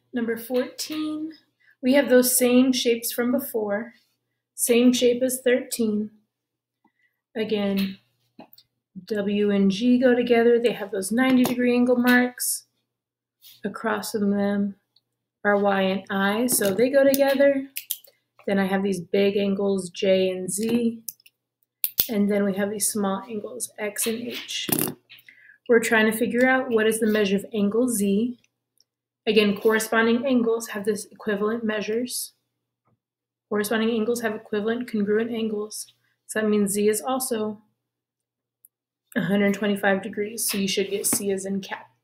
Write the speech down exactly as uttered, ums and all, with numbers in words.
Number fourteen, we have those same shapes from before, same shape as thirteen. Again, W and G go together. They have those ninety degree angle marks. Across from them are Y and I, so they go together. Then I have these big angles, J and Z. And then we have these small angles, X and H. We're trying to figure out what is the measure of angle Z. Again, corresponding angles have this equivalent measures. Corresponding angles have equivalent congruent angles. So that means Z is also one hundred twenty-five degrees. So you should get C as in cat.